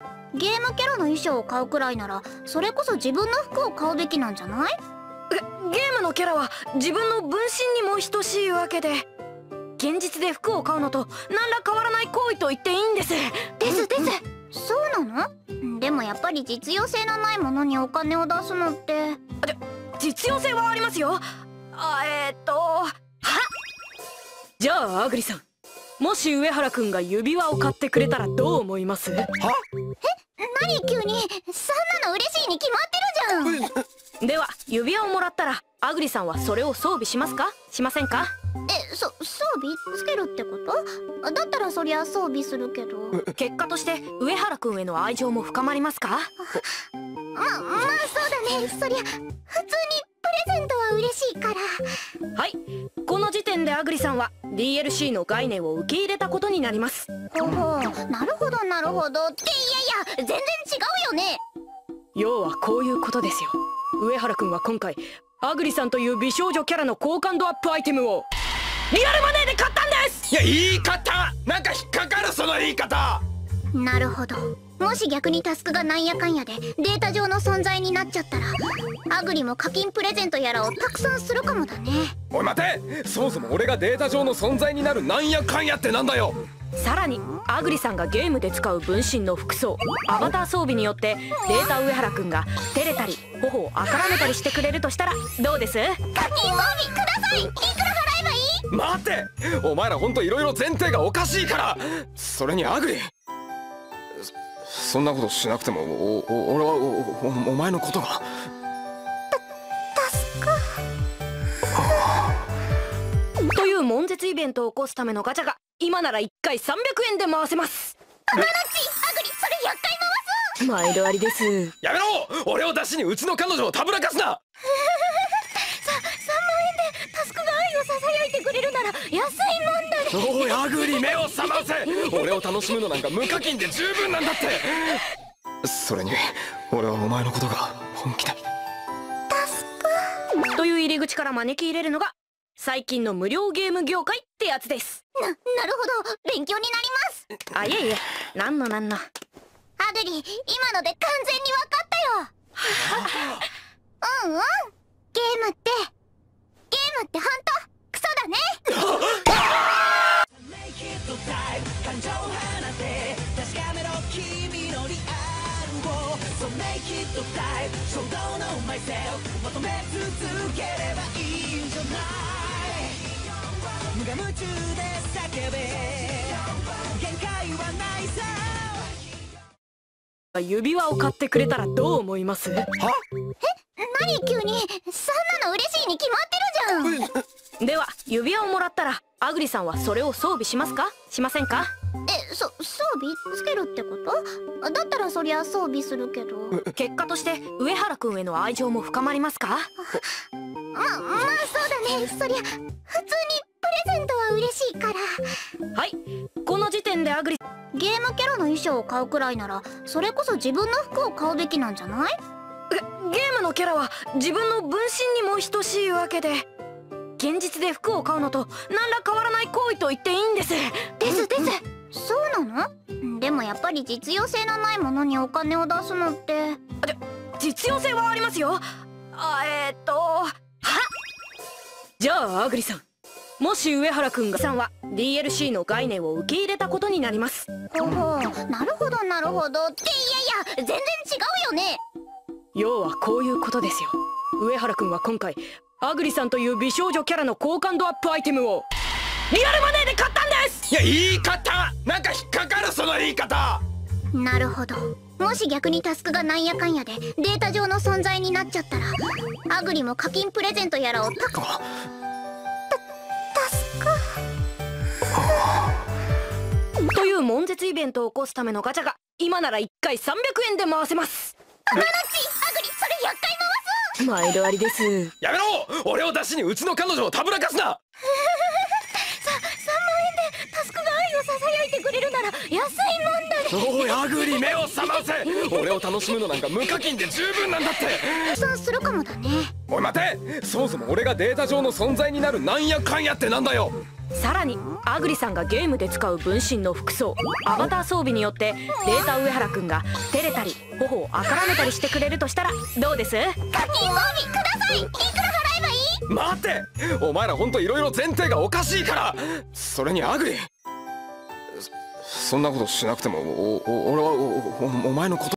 ゲームキャラの衣装を買うくらいならそれこそ自分の服を買うべきなんじゃない？ ゲームのキャラは自分の分身にも等しいわけで、現実で服を買うのと何ら変わらない行為と言っていいんです。 そうなの？でもやっぱり実用性のないものにお金を出すのって。 実用性はありますよ。じゃあアグリさん、もし上原くんが指輪を買ってくれたらどう思います？ 何急に。そんなの嬉しいに決まってるじゃん。 では指輪をもらったらアグリさんはそれを装備しますか、しませんか？ 装備つけるってこと？だったらそりゃ装備するけど。 結果として上原くんへの愛情も深まりますか？ まあそうだね。そりゃ普通にプレゼントは嬉しいから。 はい、この時点でアグリさんは DLC の概念を受け入れたことになります。 ほほう、なるほどなるほど。って全然違うよね。 要はこういうことですよ。上原くんは今回アグリさんという美少女キャラの好感度アップアイテムをリアルマネーで買ったんです。 いや、言い方なんか引っかかる、その言い方。 なるほど。もし逆にタスクがなんやかんやでデータ上の存在になっちゃったら、アグリも課金プレゼントやらをたくさんするかもだね。 おい待て、そもそも俺がデータ上の存在になるなんやかんやってなんだよ。 さらにアグリさんがゲームで使う分身の服装、アバター装備によってデータ上原くんが照れたり頬をあからめたりしてくれるとしたらどうです？ 課金装備ください。いくら払えばいい？ 待って、お前らほんといろいろ前提がおかしいから。それにアグリ、そんなことしなくても俺はお前のことが。 という悶絶イベントを起こすためのガチャが今なら1回300円で回せます。 アグリそれ100回回す。 毎度ありです。 やめろ、俺を出しにうちの彼女をたぶらかすな。 3万円でタスクが愛をささやいてくれるなら安いもんだね。 おいアグリ、目を覚ませ。俺を楽しむのなんか無課金で十分なんだって。それに俺はお前のことが本気で。 タスクという入り口から招き入れるのが最近の無料ゲーム業界ってやつです。 なるほど、勉強になります。 あ、いえいえ、なんの。 アグリ、今ので完全に分かったよ。ゲームってほんとクソだね。 指輪を買ってくれたらどう思います？ 何急に。そんなの嬉しいに決まってるじゃん。 では指輪をもらったらアグリさんはそれを装備しますか、しませんか？ 装備つけるってこと？だったらそりゃ装備するけど。 結果として上原くんへの愛情も深まりますか？ まあそうだね。そりゃ普通にプレゼントは嬉しいから。 はい、この時点でアグリ、 ゲームキャラの衣装を買うくらいならそれこそ自分の服を買うべきなんじゃない？ ゲームのキャラは自分の分身にも等しいわけで、現実で服を買うのと何ら変わらない行為と言っていいんです。 そうなの？でもやっぱり実用性のないものにお金を出すのって。 実用性はありますよ。じゃあアグリさん、もし上原くんがさんは DLC の概念を受け入れたことになります。 ほほう、なるほどなるほど。って全然違うよね。 要はこういうことですよ。上原くんは今回アグリさんという美少女キャラの好感度アップアイテムをリアルマネーで買ったんです。 いや、言い方なんか引っかかる、その言い方。 なるほど。もし逆にタスクがなんやかんやでデータ上の存在になっちゃったら、アグリも課金プレゼントやらをタスクという悶絶イベントを起こすためのガチャが今なら1回300円で回せます。 アグリ、それ100回回す。 毎度ありです。 やめろ、俺を出しにうちの彼女をたぶらかすな。 3万円でタスクが愛をささやいてくれるなら安いもんだね。 おいアグリ、目を覚ませ。俺を楽しむのなんか無課金で十分なんだって。 たくさんするかもだね。 おい待て、そもそも俺がデータ上の存在になるなんやかんやってなんだよ。 さらにアグリさんがゲームで使う分身の服装アバター装備によってデータ上原くんが照れたり頬をあからめたりしてくれるとしたらどうです？ 課金装備ください。いくら払えばいい？ 待ってお前らほんといろいろ前提がおかしいから。それにアグリ、そんなことしなくても俺はお前のこと